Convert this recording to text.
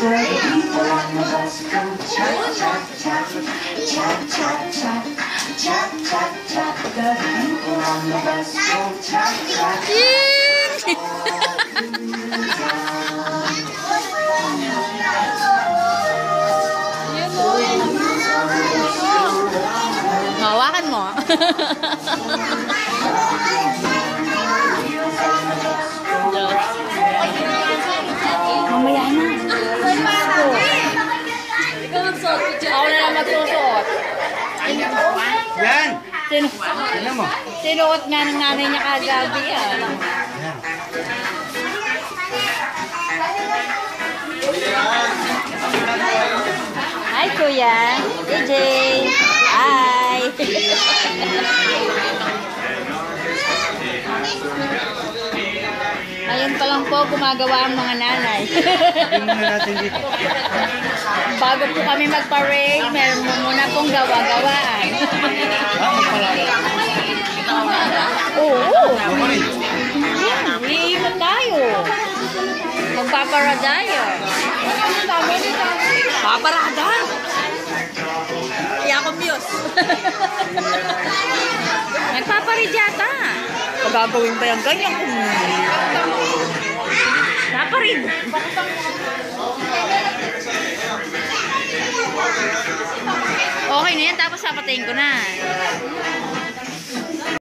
Hawakan mo. Mamaya na. Ikaw magsuot. Ako na lang magsusuot. Yan! Sino mo? Sinuot nga ng nanay niya kagabi yan. Hi Kuya. DJ. Hi. Ngayon pa lang po gumagawa ang mga nanay. Bago po kami mag-parade, meron mo muna pong gawa-gawaan. Oo. Iiwan tayo. Magpaparada tayo. Paparada? Iya ko miyos. Nagpaparid yata. Pagagawin ba yung ganyan? Paparid. Okay na yan, tapos sapatayin ko na.